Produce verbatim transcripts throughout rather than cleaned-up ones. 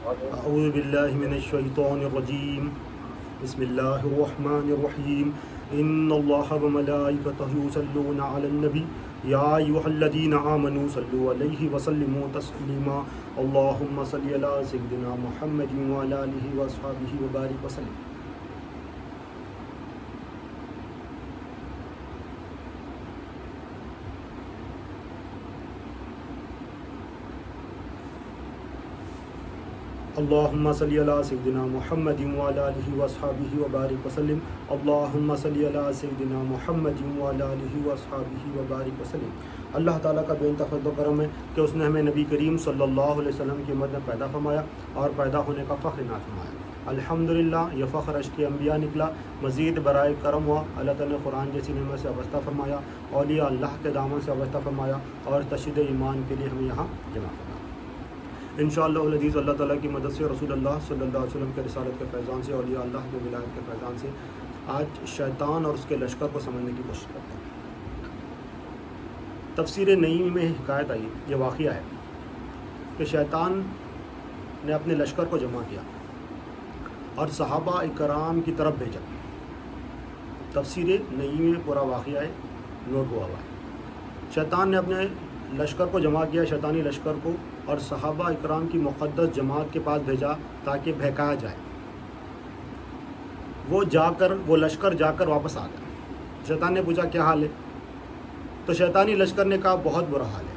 अऊज़ु बिल्लाहि मिनश्शैतानिर्रजीम बिस्मिल्लाहिर्रहमानिर्रहीम इन्नल्लाहा व मलाइकतहु युसल्लूना अलन नबी या अय्युहल्लज़ीना आमनू सल्लू अलैहि व सल्लिमू तस्लीमा अल्लाहुम्मा सल्लि अला सय्यिदिना मुहम्मदिन व अला आलिहि व अस्हाबिहि व बारिक व सल्लिम। अल्लाहुम्मा सल्लि अला सय्यिदिना मुहम्मदिन व अला आलिहि व अस्हाबिहि व बारिक व सल्लिम। अल्लाहुम्मा सल्लि अला सय्यिदिना मुहम्मदिन व अला आलिहि व अस्हाबिहि व बारिक व सल्लिम। अल्लाह ताला का बेइंतहा फज़्ल व करम है कि उसने हमें नबी करीम सल्लल्लाहु अलैहि वसल्लम की उम्मत में पैदा फरमाया और पैदा होने का फ़ख्र इनात फरमाया। अल्हम्दुलिल्लाह, यह फ़ख्र अश्क अम्बिया निकला। मज़ीद बराए करम हुआ, अल्लाह ताला ने कुरान जैसी नेमत से वाबस्ता फरमाया, औलिया अल्लाह के दामन से वाबस्ता फरमाया और तशदीद ईमान के लिए हमें यहाँ जमा फरमाया। इंशाअल्लाह अज़ीज़ अल्लाह ताला की मदद से, रसूलुल्लाह सल्लल्लाहु अलैहि वसल्लम के रिसालत के फैज़ान से, औलिया अल्लाह के विलायत के फैज़ान से आज शैतान और उसके लश्कर को समझने की कोशिश करते हैं। तफसीर नईम में हिकायत आई, ये वाक़िया है कि शैतान ने अपने लश्कर को जमा किया और सहाबा इकराम की तरफ भेजा। तफसीर नईम में पूरा वाक़िया है, नोट हुआ हुआ है। शैतान ने अपने लश्कर को जमा किया, शैतानी लश्कर को, और सहाबा इकराम की मुक़द्दस जमात के पास भेजा ताकि बहकाया जाए। वो जाकर वो लश्कर जाकर वापस आ गया। शैतान ने पूछा क्या हाल है, तो शैतानी लश्कर ने कहा बहुत बुरा हाल है,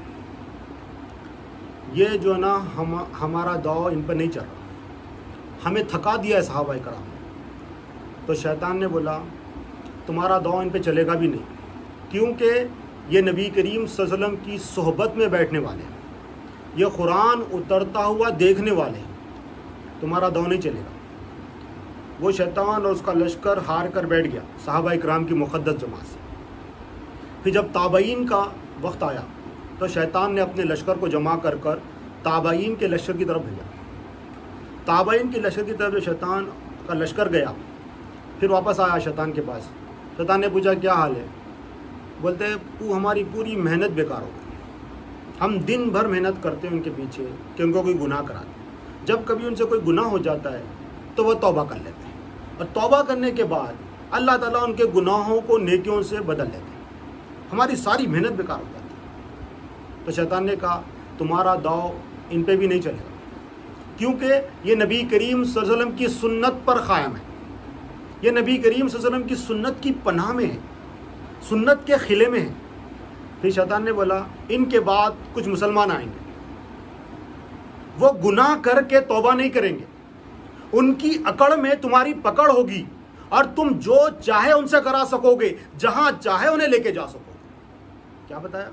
ये जो है ना हम हमारा दौर इन पर नहीं चल रहा, हमें थका दिया है सहाबा इकराम ने। तो शैतान ने बोला तुम्हारा दौर इन पे चलेगा भी नहीं, क्योंकि ये नबी करीम सल्लल्लाहु अलैहि वसल्लम की सोहबत में बैठने वाले हैं, ये कुरान उतरता हुआ देखने वाले हैं, तुम्हारा दौर नहीं चलेगा। वो शैतान और उसका लश्कर हार कर बैठ गया सहाबा इकराम की मुक़द्दस जमात से। फिर जब ताबईन का वक्त आया तो शैतान ने अपने लश्कर को जमा कर कर ताबईन के लश्कर की तरफ भेजा। ताबईन के लश्कर की तरफ जो शैतान का लश्कर गया, फिर वापस आया शैतान के पास। शैतान ने पूछा क्या हाल है, बोलते तू हमारी पूरी मेहनत बेकार हो गई, हम दिन भर मेहनत करते हैं उनके पीछे कि उनको कोई गुनाह करा दे। जब कभी उनसे कोई गुनाह हो जाता है तो वह तौबा कर लेते हैं, और तौबा करने के बाद अल्लाह ताला उनके गुनाहों को नेकियों से बदल लेते हैं, हमारी सारी मेहनत बेकार हो जाती है। तो शैतान ने कहा तुम्हारा दाव इन पे भी नहीं चलेगा, क्योंकि ये नबी करीम सल्लल्लाहु अलैहि वसल्लम की सुन्नत पर क़ायम है, ये नबी करीम सल्लल्लाहु अलैहि वसल्लम की सुन्नत की पनाह में है, सुन्नत के खिले में है। फिर शैतान ने बोला इनके बाद कुछ मुसलमान आएंगे, वो गुनाह करके तौबा नहीं करेंगे, उनकी अकड़ में तुम्हारी पकड़ होगी और तुम जो चाहे उनसे करा सकोगे, जहां चाहे उन्हें लेके जा सकोगे। क्या बताया,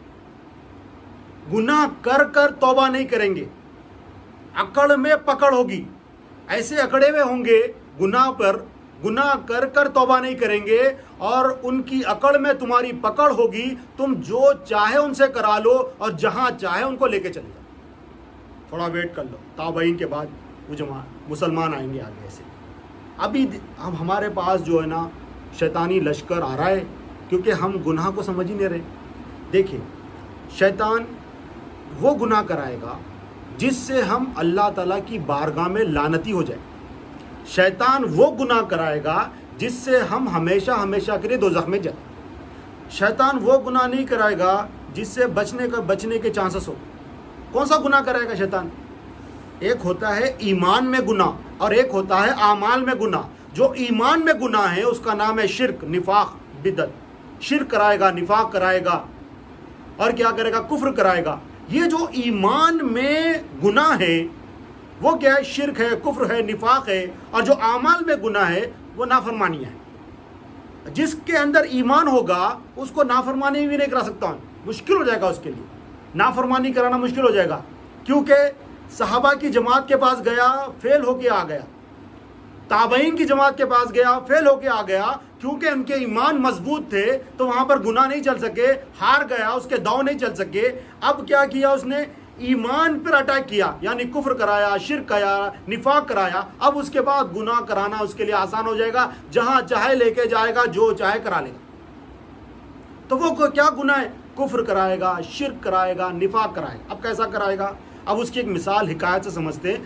गुनाह कर कर तौबा नहीं करेंगे, अकड़ में पकड़ होगी, ऐसे अकड़े हुए होंगे गुनाह पर, गुनाह कर कर तौबा नहीं करेंगे और उनकी अकड़ में तुम्हारी पकड़ होगी, तुम जो चाहे उनसे करा लो और जहां चाहे उनको लेके चले जाओ। थोड़ा वेट कर लो, ताबईन के बाद वो जमा मुसलमान आएंगे आगे। ऐसे अभी अब हमारे पास जो है ना शैतानी लश्कर आ रहा है, क्योंकि हम गुनाह को समझ ही नहीं रहे। देखिए, शैतान वो गुनाह कराएगा जिससे हम अल्लाह ताला की बारगाह में लानती हो जाए, शैतान वो गुनाह कराएगा जिससे हम हमेशा हमेशा के लिए दोज़ख में जाए। शैतान वो गुनाह नहीं कराएगा जिससे बचने का बचने के चांसेस हो। कौन सा गुनाह कराएगा शैतान, एक होता है ईमान में गुनाह और एक होता है आमाल में गुनाह। जो ईमान में गुनाह है उसका नाम है शिर्क, निफाक, बिदत। शिर्क कराएगा, निफाक कराएगा और क्या करेगा, कुफ्र कराएगा। ये जो ईमान में गुनाह है वो क्या है, शिर्क है, कुफ्र है, निफाक है। और जो आमाल में गुनाह है वो नाफरमानियाँ है। जिसके अंदर ईमान होगा उसको नाफरमानी भी नहीं करा सकता, मुश्किल हो जाएगा उसके लिए, नाफरमानी कराना मुश्किल हो जाएगा। क्योंकि सहाबा की जमात के पास गया, फेल होके आ गया, ताबईन की जमात के पास गया, फेल होके आ गया, क्योंकि उनके ईमान मजबूत थे तो वहां पर गुनाह नहीं चल सके, हार गया, उसके दाव नहीं चल सके। अब क्या किया उसने, ईमान पर अटैक किया, यानी कुफ्र कराया, शिर्क कराया, निफाक कराया। अब उसके बाद गुनाह कराना उसके लिए आसान हो जाएगा, जहां चाहे लेके जाएगा, जो चाहे करा लेगा। तो वो क्या गुनाह है, कुफ्र कराएगा, शिर्क कराएगा, निफाक कराएगा। अब कैसा कराएगा, अब उसकी एक मिसाल हिकायत से समझते हैं।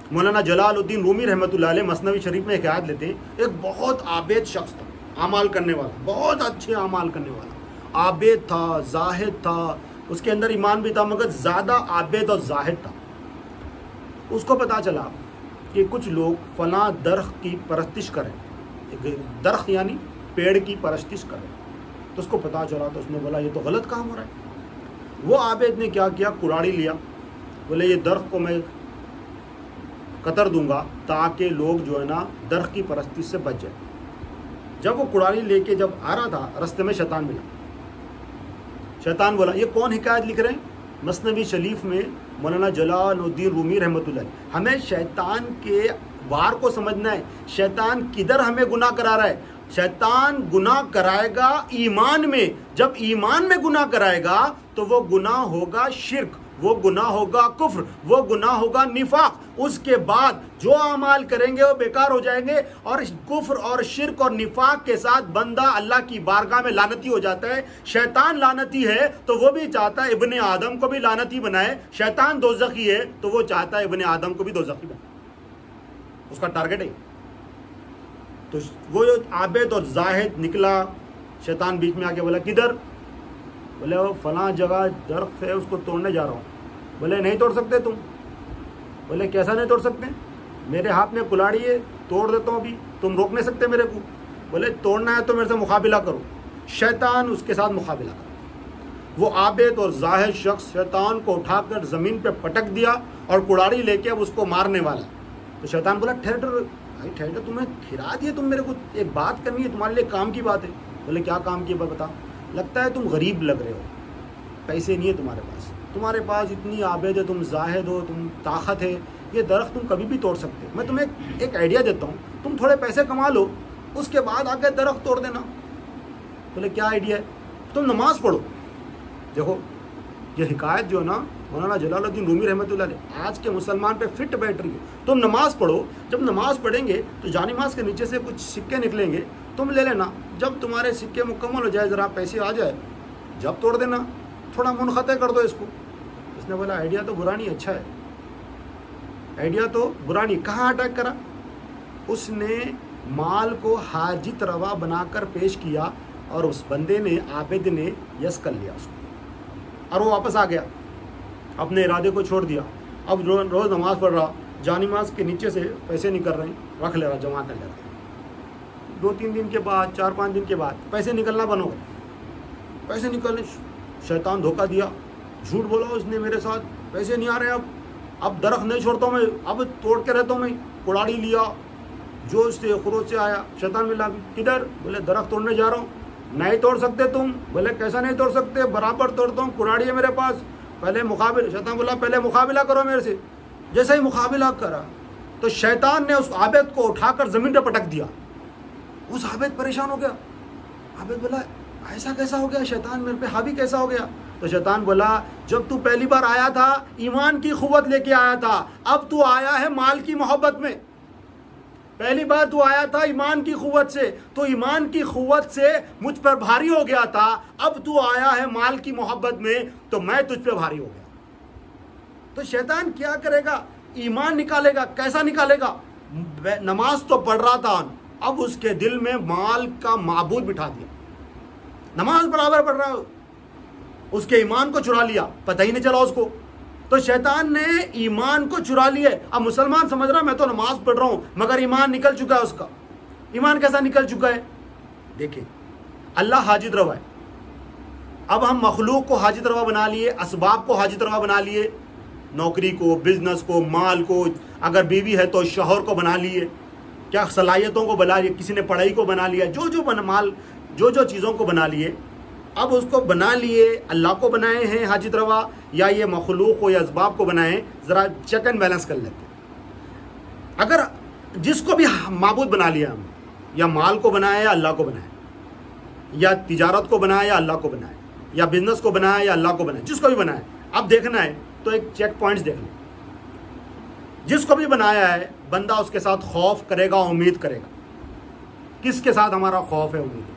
मौलाना जलालुद्दीन रूमी रहमतुल्लाह अलैह मसनवी शरीफ में एक आयत लेते हैं, एक बहुत आबेद शख्स था, आमाल करने वाला, बहुत अच्छे आमाल करने वाला, आबेद था, जाहिद था, उसके अंदर ईमान भी था, मगर ज़्यादा आबेद और जाहिद था। उसको पता चला कि कुछ लोग फलां दरख्त की परस्तिश करें, दरख्त यानी पेड़ की परस्तिश करें, तो उसको पता चला, तो उसने बोला ये तो गलत काम हो रहा है। वो आबेद ने क्या किया, कुराड़ी लिया, बोले ये दरख्त को मैं कतर दूंगा ताकि लोग जो है ना दरख्त की परस्तिश से बच जाए। जब वो कुराड़ी लेके जब आ रहा था, रास्ते में शैतान मिला। शैतान बोला, ये कौन हिकायत लिख रहे हैं? मसनवी शरीफ में मौलाना जलालुद्दीन रूमी रहमतुल्लाह अलैह। हमें शैतान के वार को समझना है, शैतान किधर हमें गुनाह करा रहा है। शैतान गुनाह कराएगा ईमान में, जब ईमान में गुनाह कराएगा तो वो गुनाह होगा शिर्क, वो गुनाह होगा कुफ्र, वो गुनाह होगा निफाक। उसके बाद जो अमाल करेंगे वो बेकार हो जाएंगे, और कुफ्र और शिर्क और निफाक के साथ बंदा अल्लाह की बारगाह में लानती हो जाता है। शैतान लानती है तो वो भी चाहता है इब्ने आदम को भी लानती बनाए, शैतान दोज़खी है तो वो चाहता है इब्ने आदम को भी दोज़खी बनाए, उसका टारगेट है। तो वो जो आबेद और जाहिद निकला, शैतान बीच में आके बोला किधर? बोले वो फलां जगह दरख्त है, उसको तोड़ने जा रहा हूँ। बोले नहीं तोड़ सकते तुम। बोले कैसा नहीं तोड़ सकते? मेरे हाथ में कुल्हाड़ी है, तोड़ देता हूँ अभी, तुम रोक नहीं सकते मेरे को। बोले तोड़ना है तो मेरे से मुकाबिला करो। शैतान उसके साथ मुकाबिला करो। वो आबेद और जाहिद शख्स शैतान को उठाकर ज़मीन पे पटक दिया और कुल्हाड़ी लेके अब उसको मारने वाला। तो शैतान बोला ठहर ठहर भाई ठहर, तुम्हें खिरा दिए, तुम मेरे को एक बात करनी है, तुम्हारे लिए काम की बात है। बोले क्या काम की बात बता? लगता है तुम गरीब लग रहे हो, पैसे नहीं है तुम्हारे पास, तुम्हारे पास इतनी आबेद है, तुम जाहिद हो, तुम ताकत है, ये दरख्त तुम कभी भी तोड़ सकते हो। मैं तुम्हें एक, एक आइडिया देता हूँ, तुम थोड़े पैसे कमा लो, उसके बाद आके दरख्त तोड़ देना। बोले क्या आइडिया है? तुम नमाज पढ़ो। देखो ये हिकायत जो है ना मौलाना जलालुद्दीन रूमी रहमतुल्लाह अलैह आज के मुसलमान पे फिट बैठ रही है। तुम नमाज पढ़ो, जब नमाज पढ़ेंगे तो जानिमाज के नीचे से कुछ सिक्के निकलेंगे, तुम ले लेना, जब तुम्हारे सिक्के मुकम्मल हो जाए, ज़रा पैसे आ जाए, जब तोड़ देना, थोड़ा मुनखते कर दो इसको। इसने बोला आइडिया तो बुरा नहीं, अच्छा है, आइडिया तो बुरा नहीं। कहाँ अटैक करा? उसने माल को हाजित रवा बनाकर पेश किया और उस बंदे ने, आबिद ने यस कर लिया उसको, और वो वापस आ गया, अपने इरादे को छोड़ दिया। अब रो, रोज़ नमाज पढ़ रहा, जानिमाज के नीचे से पैसे निकल रहे हैं, रख ले रहा, जमा कर ले रहा। दो तीन दिन के बाद, चार पाँच दिन के बाद पैसे निकलना बंद हो गए, पैसे निकलने, शैतान धोखा दिया, झूठ बोला उसने मेरे साथ, पैसे नहीं आ रहे, अब अब दरख्त नहीं छोड़ता हूँ मैं, अब तोड़ के रहता हूँ मैं। कुल्हाड़ी लिया, जोश से खरोच से आया, शैतान मिला, किधर? बोले दरख्त तोड़ने जा रहा हूँ। नहीं तोड़ सकते तुम। बोले कैसा नहीं तोड़ सकते? बराबर तोड़ता हूँ, कुल्हाड़ी है मेरे पास, पहले मुकाबिला। शैतान बोला पहले मुकाबिला करो मेरे से। जैसे ही मुकाबिला करा तो शैतान ने उस आबिद को उठाकर ज़मीन पर पटक दिया। उस आबिद परेशान हो गया। आबिद बोला ऐसा कैसा हो गया, शैतान मेरे पे हावी कैसा हो गया? तो शैतान बोला जब तू पहली बार आया था ईमान की क़ुव्वत लेके आया था, अब तू आया है माल की मोहब्बत में। पहली बार तू आया था ईमान की क़ुव्वत से, तो ईमान की क़ुव्वत से मुझ पर भारी हो गया था, अब तू आया है माल की मोहब्बत में, तो मैं तुझ पे भारी हो गया। तो शैतान क्या करेगा? ईमान निकालेगा। कैसा निकालेगा? नमाज तो पढ़ रहा था, अब उसके दिल में माल का माबूद बिठा दिया, नमाज बराबर पढ़ रहा हो, उसके ईमान को चुरा लिया, पता ही नहीं चला उसको। तो शैतान ने ईमान को चुरा लिया। अब मुसलमान समझ रहा मैं तो नमाज पढ़ रहा हूं, मगर ईमान निकल चुका है उसका। ईमान कैसा निकल चुका है? देखिए अल्लाह हाजिर रवा है, अब हम मखलूक को हाजिर रवा बना लिए, असबाब को हाजिर रवा बना लिए, नौकरी को, बिजनेस को, माल को, अगर बीवी है तो शौहर को बना लिए, क्या सलाहियतों को बना लिए, किसी ने पढ़ाई को बना लिया, जो जो बन माल जो जो चीज़ों को बना लिए। अब उसको बना लिए, अल्लाह को बनाए हैं हाजिर रवा, या ये मखलूक को या असबाब को बनाए? ज़रा चेक एंड बैलेंस कर लेते हैं। अगर जिसको भी माबूद बना लिया हम, या माल को बनाया या अल्लाह को बनाया, या तिजारत को बनाया या अल्लाह को बनाया, या बिजनेस को बनाया या अल्लाह को बनाया, जिसको भी बनाया, अब देखना है तो एक चेक पॉइंट्स देख लें। जिसको भी बनाया है बंदा उसके साथ खौफ करेगा, उम्मीद करेगा। किसके साथ हमारा खौफ है, उम्मीद है?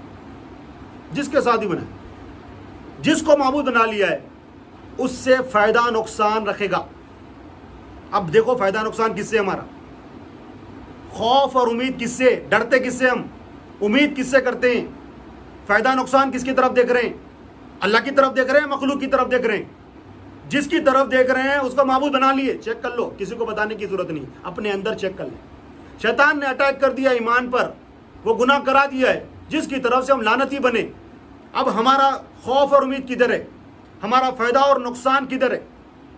जिसके साथ ही बनाया। जिसको माबूद बना लिया है उससे फायदा नुकसान रखेगा। अब देखो फायदा नुकसान किससे हमारा, खौफ और उम्मीद किससे, डरते किससे हम, उम्मीद किससे करते हैं, फायदा नुकसान किसकी तरफ देख रहे हैं, अल्लाह की तरफ देख रहे हैं, मखलूक की तरफ देख रहे हैं। जिसकी तरफ देख रहे हैं उसको माबूद बना लिए, चेक कर लो, किसी को बताने की जरूरत नहीं, अपने अंदर चेक कर ले। शैतान ने अटैक कर दिया ईमान पर, वो गुनाह करा दिया है जिसकी तरफ से हम लानती बने। अब हमारा खौफ और उम्मीद किधर है, हमारा फायदा और नुकसान किधर है,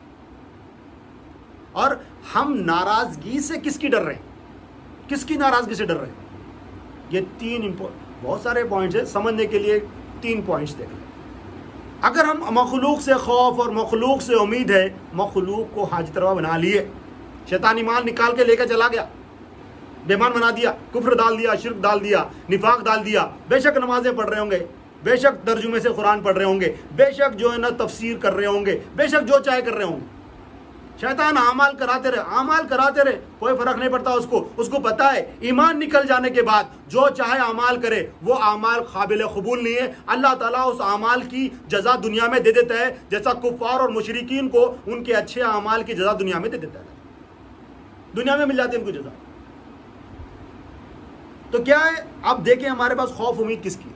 और हम नाराजगी से किसकी डर रहे हैं, किसकी नाराजगी से डर रहे हैं। ये तीन इंपॉर्टेंट, बहुत सारे पॉइंट्स है, समझने के लिए तीन पॉइंट्स देख लें। अगर हम मखलूक से खौफ और मखलूक से उम्मीद है, मखलूक को हाजिर रवा बना लिए, शैतानी माल निकाल के लेकर चला गया, बेईमान बना दिया, कुफ्र डाल दिया, शिर्क डाल दिया, निफाक डाल दिया। बेशक नमाजें पढ़ रहे होंगे, बेशक तर्जुमे से कुरान पढ़ रहे होंगे, बेशक जो है ना तफसीर कर रहे होंगे, बेशक जो चाहे कर रहे होंगे, शैतान आमाल कराते रहे, आमाल कराते रहे, कोई फर्क नहीं पड़ता उसको। उसको पता है ईमान निकल जाने के बाद जो चाहे आमाल करे, वो आमाल काबिल कबूल नहीं है। अल्लाह ताला उस आमाल की जजा दुनिया में दे देता है, जैसा कुफ्फार और मुशरिकीन को उनके अच्छे आमाल की जजा दुनिया में दे देता है, दुनिया में मिल जाती है उनको जजा। तो क्या है, अब देखें हमारे पास खौफ उम्मीद किसकी,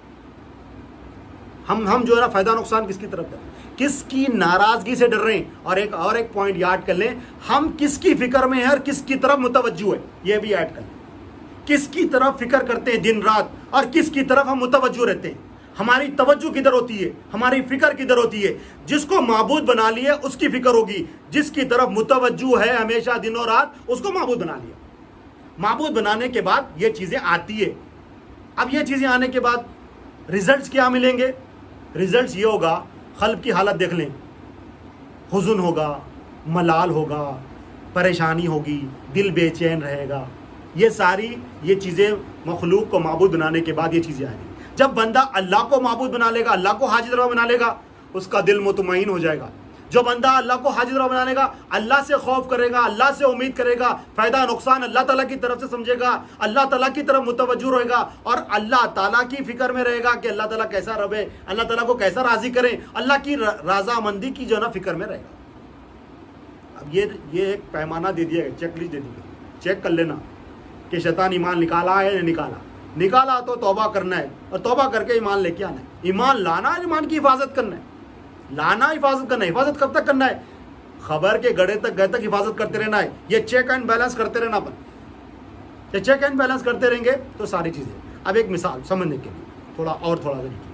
हम हम जो है ना फायदा नुकसान किसकी तरफ है, किसकी नाराजगी से डर रहे हैं। और एक और एक पॉइंट याद कर लें, हम किसकी फिक्र में हैं और किसकी तरफ मुतवज्जो है, यह भी याद कर लें। किसकी तरफ फिक्र करते हैं दिन रात और किसकी तरफ हम मुतवज्जो रहते हैं, हमारी तवज्जो किधर होती है, हमारी फिक्र किधर होती है। जिसको माबूद बना लिया उसकी फिक्र होगी, जिसकी तरफ मुतवज्जो है हमेशा दिनों रात, उसको माबूद बना लिया। माबूद बनाने के बाद ये चीजें आती है। अब ये चीजें आने के बाद रिजल्ट्स क्या मिलेंगे, रिजल्ट्स ये होगा, क़ल्ब की हालत देख लें, हुज़्न होगा, मलाल होगा, परेशानी होगी, दिल बेचैन रहेगा। ये सारी ये चीज़ें मखलूक को माबूद बनाने के बाद ये चीज़ें आएंगी। जब बंदा अल्लाह को माबूद बना लेगा, अल्लाह को हाजिर रवा बना लेगा, उसका दिल मुतमईन हो जाएगा। जो बंदा अल्लाह को हाजिर रवा बना लेगा, अल्लाह से खौफ करेगा, अल्लाह से उम्मीद करेगा, फ़ायदा नुकसान अल्लाह ताला की तरफ से समझेगा, अल्लाह ताला की तरफ मुतवज्जो रहेगा और अल्लाह ताला की फ़िक्र में रहेगा कि अल्लाह ताला कैसा रब है, अल्लाह ताला को कैसा राज़ी करें, अल्लाह की रज़ामंदी की जो है ना फ़िक्र में रहेगा। अब ये ये एक पैमाना दे दिया गया, चेक लिस्ट दे दी गई, चेक कर लेना कि शैतान ईमान निकाला है या निकाला, निकाला तो तौबा करना है और तौबा करके ईमान लेके आना है। ईमान लाना, ईमान की हिफाजत करना है, लाना हिफाजत करना है। हिफाजत कब तक करना है, खबर के गड़े तक गए तक हिफाजत करते रहना है। ये चेक एंड बैलेंस करते रहना अपन, ये चेक एंड बैलेंस करते रहेंगे तो सारी चीज़ें। अब एक मिसाल समझने के लिए थोड़ा और थोड़ा तरीके,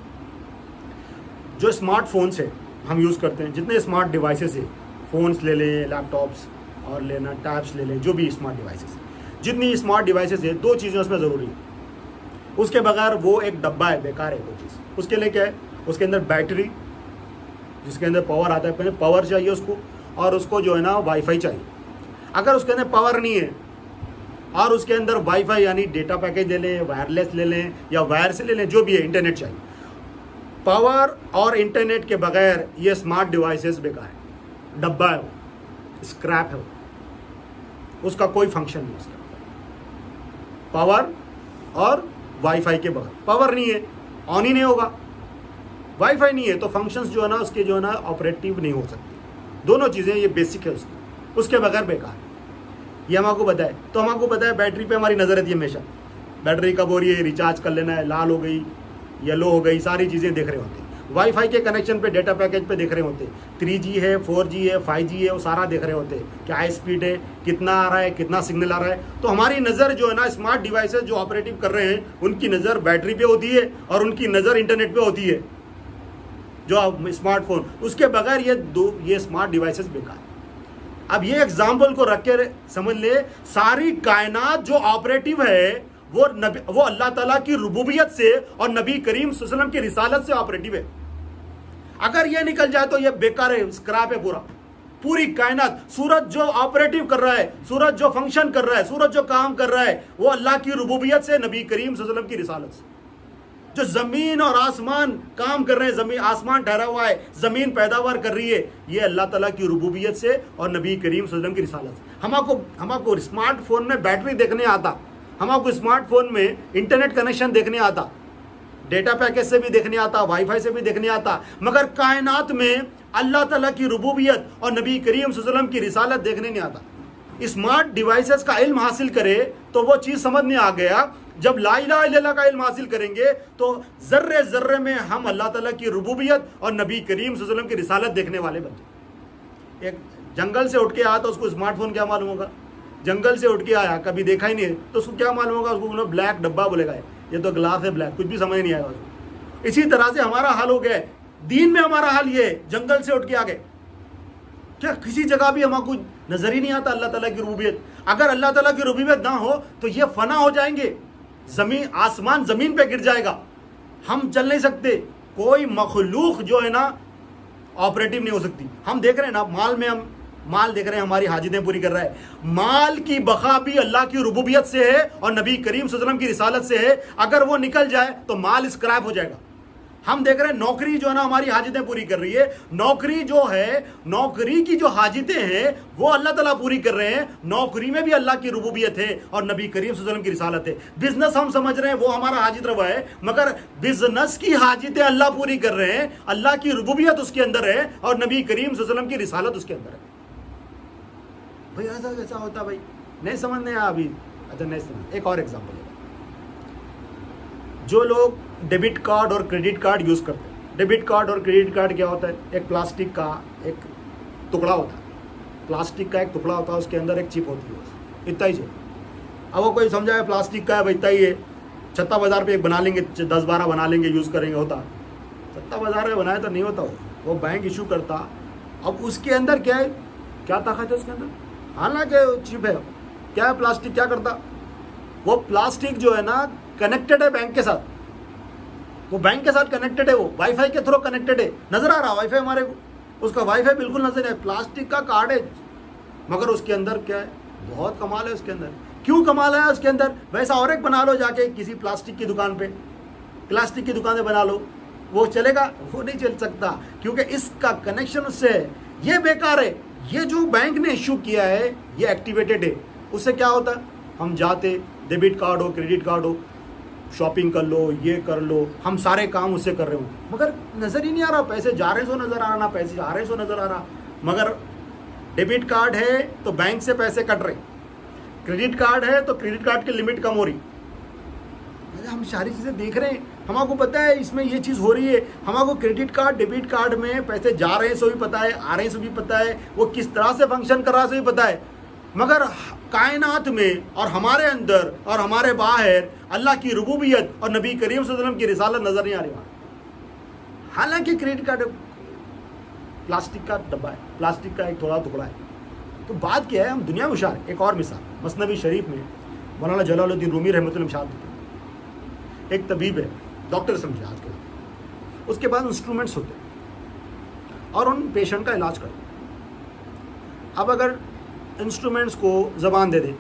जो स्मार्टफोन्स है हम यूज़ करते हैं, जितने स्मार्ट डिवाइसेस है, फ़ोन्स ले लें, लैपटॉप्स और लेना टैब्स ले लें, जो भी स्मार्ट डिवाइसेस, जितनी स्मार्ट डिवाइसेस है, दो चीज़ें उसमें ज़रूरी है, उसके बगैर वो एक डब्बा है, बेकार है वो चीज़। उसके लिए क्या है, उसके अंदर बैटरी, जिसके अंदर पावर आता है, पहले पावर चाहिए उसको, और उसको जो है ना वाईफाई चाहिए। अगर उसके अंदर पावर नहीं है और उसके अंदर वाईफाई यानी डेटा पैकेज ले लें, वायरलेस ले लें या वायर से ले लें, जो भी है, इंटरनेट चाहिए। पावर और इंटरनेट के बगैर ये स्मार्ट डिवाइसेस बेकार है, डब्बा है वो, स्क्रैप है वो, उसका कोई फंक्शन नहीं उसका। पावर और वाईफाई के बगैर, पावर नहीं है ऑन ही नहीं होगा, वाईफाई नहीं है तो फंक्शंस जो है ना उसके जो है ना ऑपरेटिव नहीं हो सकती। दोनों चीज़ें ये बेसिक है उसकी, उसके बगैर बेकार है। ये हमको बताए तो हमको पता है बैटरी पे हमारी नज़र रहती है हमेशा, बैटरी कब हो रही है, रिचार्ज कर लेना है, लाल हो गई, येलो हो गई, सारी चीज़ें देख रहे होते हैं। वाईफाई के कनेक्शन पे, डेटा पैकेज पे देख रहे होते हैं, थ्री जी है, फोर जी है, फाइव जी है, वो सारा देख रहे होते हैं, क्या स्पीड है, कितना आ रहा है, कितना सिग्नल आ रहा है। तो हमारी नज़र जो है ना स्मार्ट डिवाइसेस जो ऑपरेटिव कर रहे हैं, उनकी नज़र बैटरी पे होती है और उनकी नज़र इंटरनेट पे होती है, जो स्मार्टफोन। उसके बगैर ये दो ये स्मार्ट डिवाइसेस बेकार। अब ये एग्जाम्पल को रख के समझ ले, सारी कायनात जो ऑपरेटिव है वो नबी वो अल्लाह ताला की रुबूबियत से और नबी करीम सल्लल्लाहु अलैहि वसल्लम की रिसालत से ऑपरेटिव है। अगर ये निकल जाए तो ये बेकार है, स्क्रैप है पूरा। पूरी कायनात, सूरज जो ऑपरेटिव कर रहा है, सूरज जो फंक्शन कर रहा है, सूरज जो काम कर रहा है, वो अल्लाह की रुबूबियत से, नबी करीम सल्लल्लाहु अलैहि वसल्लम की रिसालत से। जो जमीन और आसमान काम कर रहे हैं, जमीन आसमान ठहरा हुआ है, जमीन पैदावार कर रही है, ये अल्लाह ताला की रुबूबियत से और नबी करीम सल्लल्लाहु अलैहि वसल्लम की रिसालत से। हमको हमको स्मार्टफोन में बैटरी देखने आता, हमको स्मार्टफोन में इंटरनेट कनेक्शन देखने आता, डेटा पैकेज से भी देखने आता, वाईफाई से भी देखने आता, मगर कायनात में अल्लाह ताला की रुबूबियत और नबी करीम सल्लल्लाहु अलैहि वसल्लम की रिसालत देखने नहीं आता। स्मार्ट डिवाइसेस का इल्म हासिल करे तो वो चीज समझ में आ गया। जब ला इलाहा इल्लल्लाह का इल्म हासिल करेंगे तो जर्रे जर्रे में हम अल्लाह ताला की रुबूबियत और नबी करीम सल्लल्लाहु अलैहि वसल्लम की रिसालत देखने वाले बन जाए। एक जंगल से उठ के आया तो उसको स्मार्टफोन क्या मालूम होगा? जंगल से उठ के आया, कभी देखा ही नहीं है, तो उसको क्या मालूम होगा? उसको ब्लैक डब्बा बोलेगा, ये तो ग्लास है ब्लैक, कुछ भी समझ नहीं आएगा उसको। इसी तरह से हमारा हाल हो गया, दीन में हमारा हाल ये, जंगल से उठ के आ गए, क्या किसी जगह भी हमको नजर ही नहीं आता अल्लाह ताला की रुबूबियत। अगर अल्लाह ताला की रुबूबियत ना हो तो ये फना हो जाएंगे, जमीन आसमान जमीन पे गिर जाएगा, हम चल नहीं सकते, कोई मखलूक जो है ना ऑपरेटिव नहीं हो सकती। हम देख रहे हैं ना, माल में हम माल देख रहे हैं, हमारी हाजितें पूरी कर रहा है। माल की बका भी अल्लाह की रुबूबियत से है और नबी करीम सल्लल्लाहु अलैहि वसल्लम की रिसालत से है। अगर वो निकल जाए तो माल स्क्रैप हो जाएगा। हम देख रहे हैं नौकरी जो है ना हमारी हाजितें पूरी कर रही है, नौकरी जो है, नौकरी की जो हाजितें हैं वो अल्लाह ताला पूरी कर रहे हैं। नौकरी में भी अल्लाह की रुबूबियत है और नबी करीम सल्लल्लाहु अलैहि वसल्लम की रिसालत है। बिजनेस हम समझ रहे हैं वो हमारा हाजित रवा है, मगर बिजनेस की हाजितें अल्लाह पूरी कर रहे हैं, अल्लाह की रुबूबियत उसके अंदर है और नबी करीम सल्लल्लाहु अलैहि वसल्लम की रिसालत उसके अंदर है। भाई ऐसा कैसा होता भाई? नहीं समझ नहीं आया अभी? अच्छा नहीं समझ। एक और एग्जाम्पल है, जो लोग डेबिट कार्ड और क्रेडिट कार्ड यूज करते हैं। डेबिट कार्ड और क्रेडिट कार्ड क्या होता है? एक प्लास्टिक का एक टुकड़ा होता है, प्लास्टिक का एक टुकड़ा होता है, उसके अंदर एक चिप होती है, इतना ही चिप। अब वो कोई समझाए प्लास्टिक का है भाई, इतना ही है, छत्ता बाजार पे एक बना लेंगे, दस बारह बना लेंगे, यूज करेंगे, होता। छत्ता बाजार में बनाया तो नहीं होता, वो वो बैंक इशू करता। अब उसके अंदर क्या है, क्या ताकत है उसके अंदर? हालांकि चिप है, क्या है प्लास्टिक, क्या करता वो प्लास्टिक जो है ना कनेक्टेड है बैंक के साथ, वो बैंक के साथ कनेक्टेड है, वो वाईफाई के थ्रू कनेक्टेड है, नजर आ रहा वाईफाई हमारे को, उसका वाईफाई बिल्कुल नजर है, प्लास्टिक का कार्ड है, मगर उसके अंदर क्या है? बहुत कमाल है उसके अंदर। क्यों कमाल है उसके अंदर? वैसा और एक बना लो जाके किसी प्लास्टिक की दुकान पे, प्लास्टिक की दुकान पे बना लो, वो चलेगा? वो नहीं चल सकता, क्योंकि इसका कनेक्शन उससे है। ये बेकार है। ये जो बैंक ने इश्यू किया है ये एक्टिवेटेड है। उससे क्या होता है? हम जाते, डेबिट कार्ड हो, क्रेडिट कार्ड हो, शॉपिंग कर लो, ये कर लो, हम सारे काम उससे कर रहे हो, मगर नजर ही नहीं आ रहा, पैसे जा रहे सो नजर आ रहा, ना पैसे आ रहे सो नजर आ रहा। मगर डेबिट कार्ड है तो बैंक से पैसे कट रहे, क्रेडिट कार्ड है तो क्रेडिट कार्ड की लिमिट कम हो रही। हम सारी चीजें देख रहे हैं, हमको पता है इसमें ये चीज हो रही है, हमको क्रेडिट कार्ड डेबिट कार्ड में पैसे जा रहे हैं सो भी पता है, आ रहे हैं सो भी पता है, वो किस तरह से फंक्शन कर रहा है सो भी पता है, मगर कायनात में और हमारे अंदर और हमारे बाहर अल्लाह की रुबूबियत और नबी करीम सल्लल्लाहु अलैहि वसल्लम की रिसालत नजर नहीं आ रही। हालांकि क्रेडिट कार्ड प्लास्टिक का डब्बा है, प्लास्टिक का एक थोड़ा टुकड़ा है, तो बात क्या है? हम दुनिया में होशियार। एक और मिसाल, मसनवी शरीफ में मौलाना जलालुद्दीन रूमी रहमतुल्लाह अलैह, एक तबीब है, डॉक्टर समझे आज के, उसके पास इंस्ट्रूमेंट्स होते हैं और उन पेशेंट का इलाज करते हैं। अब अगर इंस्ट्रूमेंट्स को ज़बान दे दे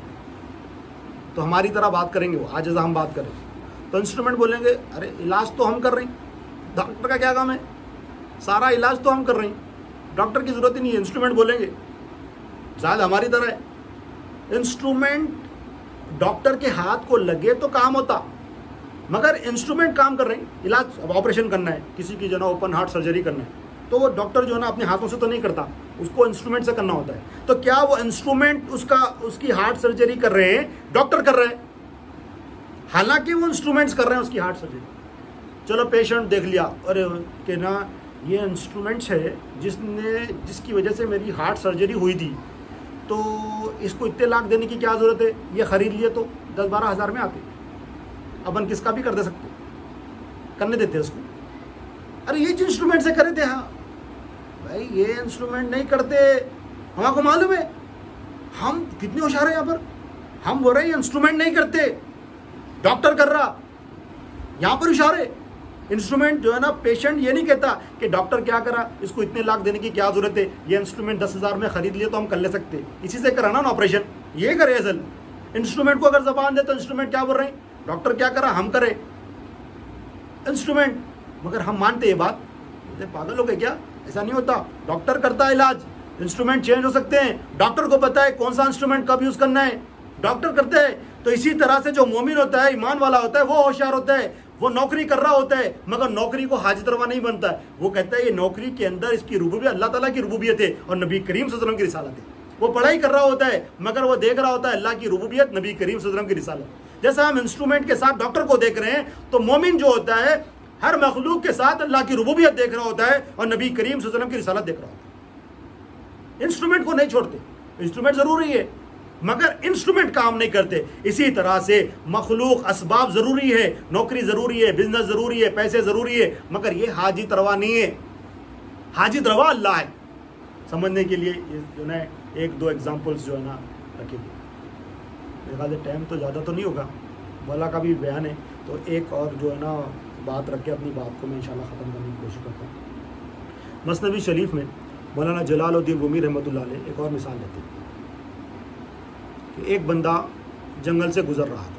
तो हमारी तरह बात करेंगे, वो आज जैसा हम बात करें, तो इंस्ट्रूमेंट बोलेंगे अरे इलाज तो हम कर रहे हैं, डॉक्टर का क्या काम है, सारा इलाज तो हम कर रहे हैं, डॉक्टर की ज़रूरत ही नहीं है, इंस्ट्रूमेंट बोलेंगे। शायद हमारी तरह है, इंस्ट्रूमेंट डॉक्टर के हाथ को लगे तो काम होता, मगर इंस्ट्रूमेंट काम कर रहे हैं। इलाज, अब ऑपरेशन करना है, किसी की जो ना ओपन हार्ट सर्जरी करना है, तो वो डॉक्टर जो है ना अपने हाथों से तो नहीं करता, उसको इंस्ट्रूमेंट से करना होता है। तो क्या वो इंस्ट्रूमेंट उसका उसकी हार्ट सर्जरी कर रहे हैं, डॉक्टर कर रहे हैं, हालांकि वो इंस्ट्रूमेंट्स कर रहे हैं उसकी हार्ट सर्जरी। चलो पेशेंट देख लिया, अरे कि ना ये इंस्ट्रूमेंट्स है जिसने जिसकी वजह से मेरी हार्ट सर्जरी हुई थी, तो इसको इतने लाख देने की क्या ज़रूरत है, ये ख़रीद लिए तो दस बारह हज़ार में आते, अपन किसका भी कर दे सकते, करने देते उसको। अरे ये इंस्ट्रूमेंट से करे थे, हाँ भाई ये इंस्ट्रूमेंट नहीं करते, हमको मालूम है, हम कितने होशियार हैं यहाँ पर। हम बोल रहे हैं इंस्ट्रूमेंट नहीं करते, डॉक्टर कर रहा, यहाँ पर होशियार है। इंस्ट्रूमेंट जो है ना, पेशेंट ये नहीं कहता कि डॉक्टर क्या करा, इसको इतने लाख देने की क्या जरूरत है, ये इंस्ट्रूमेंट दस हजार में खरीद लिए तो हम कर ले सकते, इसी से कराना ना ऑपरेशन, ये करे असल। इंस्ट्रूमेंट को अगर जबान दे तो इंस्ट्रूमेंट क्या बोल रहे हैं, डॉक्टर क्या करा, हम करे इंस्ट्रूमेंट, मगर हम मानते ये बात, पागल हो गए क्या? ऐसा नहीं होता, डॉक्टर करता है इलाज, इंस्ट्रूमेंट चेंज हो सकते हैं, डॉक्टर को पता है कौन सा इंस्ट्रूमेंट कब यूज करना है, डॉक्टर करते हैं। तो इसी तरह से जो मोमिन होता है, ईमान वाला होता है, वो होशियार होता है, वो नौकरी कर रहा होता है, मगर नौकरी को हाजित रवा नहीं बनता है, वो कहता है ये नौकरी के अंदर इसकी रुबूबियत अल्लाह ताला की रुबूबियत है और नबी करीम सल्लल्लाहु अलैहि वसल्लम की रिसालत है। वो पढ़ाई कर रहा होता है मगर वो देख रहा होता है अल्लाह की रुबूबियत, नबी करीम सल्लल्लाहु अलैहि वसल्लम की रिसालत। जैसा हम इंस्ट्रूमेंट के साथ डॉक्टर को देख रहे हैं, तो मोमिन जो होता है हर मखलूक के साथ अल्लाह की रुबूबियत देख रहा होता है और नबी करीम सल्लल्लाहु अलैहि वसल्लम की रिसालत देख रहा होता है। इंस्ट्रूमेंट को नहीं छोड़ते, इंस्ट्रूमेंट जरूरी है मगर इंस्ट्रूमेंट काम नहीं करते। इसी तरह से मखलूक असबाब जरूरी है, नौकरी जरूरी है, बिजनेस जरूरी है, पैसे जरूरी है, मगर ये हाजित रवा नहीं है। हाजित रवा अल्लाह है। समझने के लिए जो है एक दो एग्जांपल्स जो है ना रखेंगे। मेरे ख्याल से टाइम तो ज़्यादा तो नहीं होगा, मौला का भी बयान है, तो एक और जो है ना बात रख के अपनी बात को मैं इंशाल्लाह ख़त्म करने की कोशिश करता हूँ। मसनवी शरीफ में मौलाना जलालुद्दीन रूमी रहमतुल्लाह अलैह एक और मिसाल लेते हैं कि एक बंदा जंगल से गुजर रहा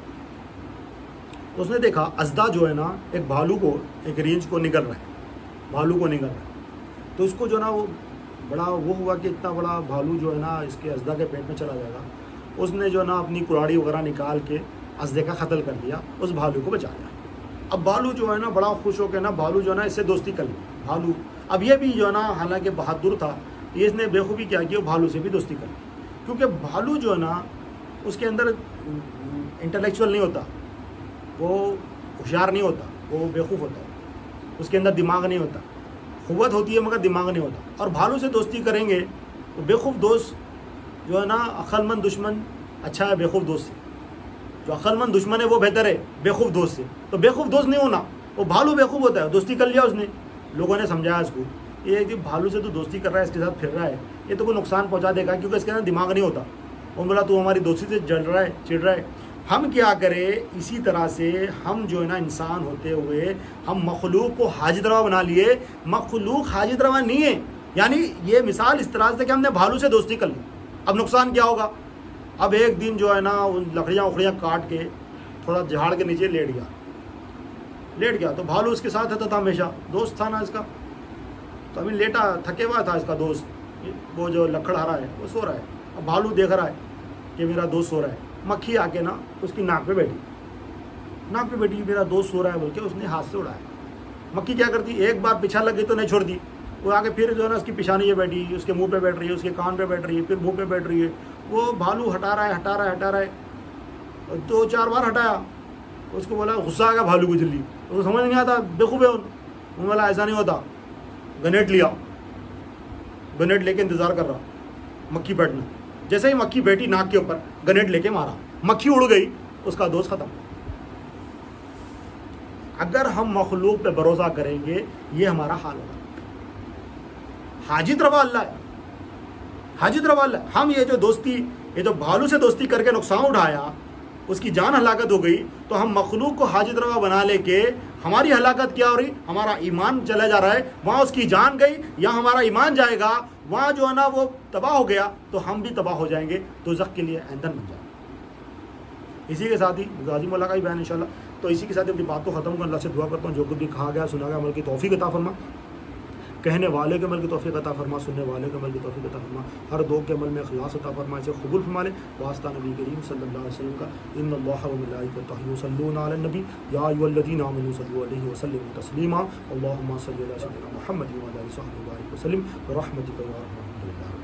था। उसने देखा अजदा जो है ना एक भालू को, एक रेंज को निगल रहा है, भालू को निगल रहा है। तो उसको जो ना वो बड़ा वो हुआ कि इतना बड़ा भालू जो है ना इसके अजदा के पेट में चला जाएगा। उसने जो ना अपनी कुराड़ी वगैरह निकाल के अजदे का कत्ल कर दिया, उस भालू को बचा लिया। अब भालू जो है ना बड़ा खुश होकर ना भालू जो है ना इससे दोस्ती कर ली। भालू अब ये भी जो है ना हालांकि बहादुर था, ये इसने बेखूबी क्या किया, भालू से भी दोस्ती कर ली। क्योंकि भालू जो है ना उसके अंदर इंटेलेक्चुअल नहीं होता, वो होशियार नहीं होता, वो बेवकूफ़ होता है, उसके अंदर दिमाग नहीं होता, क़ुव्वत होती है मगर दिमाग नहीं होता। और भालू से दोस्ती करेंगे तो बेवकूफ़ दोस्त जो है ना अक्लमंद दुश्मन अच्छा है बेवकूफ़ दोस्त से। जो अक्लमंद दुश्मन है वो बेहतर है बेवकूफ़ दोस्त से। तो बेवकूफ़ दोस्त नहीं होना, वो भालू बेवकूफ़ होता है, दोस्ती कर लिया उसने। लोगों ने समझाया इसको, ये कि भालू से तो दोस्ती कर रहा है, इसके साथ फिर रहा है, ये तो कोई नुकसान पहुंचा देगा क्योंकि इसके अंदर दिमाग नहीं होता। वो बोला तू हमारी दोस्ती से जल रहा है, चिढ़ रहा है। हम क्या करें, इसी तरह से हम जो है ना इंसान होते हुए हम मखलूक को हाजित रवा बना लिए। मखलूक हाजित रवा नहीं है। यानी ये मिसाल इस तरह से कि हमने भालू से दोस्ती कर ली, अब नुकसान क्या होगा। अब एक दिन जो है ना उन लकड़ियाँ उखड़ियाँ काट के थोड़ा झाड़ के नीचे लेट गया लेट गया तो भालू उसके साथ रहता था हमेशा, दोस्त था ना इसका। तो अभी लेटा थके हुआ था इसका दोस्त, वो जो लकड़हारा है वो सो रहा है। अब भालू देख रहा है कि मेरा दोस्त सो रहा है। मक्खी आके ना उसकी नाक पे बैठी, नाक पे बैठी, मेरा दोस्त सो रहा है बोल के उसने हाथ से उड़ाया। मक्खी क्या करती, एक बार पीछा लग गई तो नहीं छोड़ती, वो आके फिर जो है ना उसकी पिशानी पे बैठी, उसके मुंह पे बैठ रही है, उसके कान पे बैठ रही है, फिर मुंह पे बैठ रही है। वो भालू हटा रहा है हटा रहा है हटा रहा है, दो चार बार हटाया। उसको बोला, गुस्सा आ गया भालू को जल्दी, उसको समझ नहीं आता, बेवकूफ़ है। उन्होंने बोला ऐसा नहीं होता, गनेट लिया, गनेट लेके इंतज़ार कर रहा मक्खी बैठना। जैसे ही मक्खी बैठी नाक के ऊपर, गनेट लेके मारा, मक्खी उड़ गई, उसका दोस्त खत्म। अगर हम मखलूक पे भरोसा करेंगे ये हमारा हाल होगा। हाजित रवा अल्लाह है, हाजित रवा अल्लाह। हम ये जो दोस्ती, ये जो भालू से दोस्ती करके नुकसान उठाया, उसकी जान हलाकत हो गई, तो हम मखलूक को हाजित रवा बना लेके हमारी हलाकत क्या हो रही, हमारा ईमान चला जा रहा है। वहाँ उसकी जान गई या हमारा ईमान जाएगा, वहाँ जो है ना वो तबाह हो गया तो हम भी तबाह हो जाएंगे, तो ज़ख के लिए ईंधन बन जाएगा। इसी के साथ ही गाजी मौला का ही बयान इंशाल्लाह। तो इसी के साथ अपनी बात को ख़त्म कर अल्लाह से दुआ करता हूँ जो कुछ भी कहा गया सुना गया अमल की तौफीक अता फरमा, कहने वाले के अमल की तौफीक अता फरमा, सुनने वाले के अमल की तौफीक अता फरमा, हर दो के अमल में इखलास अता फरमा, इसे कबूल फरमा ले। वास्ता नबी करीम सल्लल्लाहु अलैहि वसल्लम का, इन्नल्लाह व मलाइकतहु युसल्लूना अलन नबी या अय्युहल्लज़ीना आमनू सल्लू अलैहि व सल्लिमू तस्लीमा। अल्लाहुम्मा सल्लि अला सय्यिदिना मुहम्मद व अला आलिहि व सल्लिम बिरहमतिका या अरहमर राहिमीन।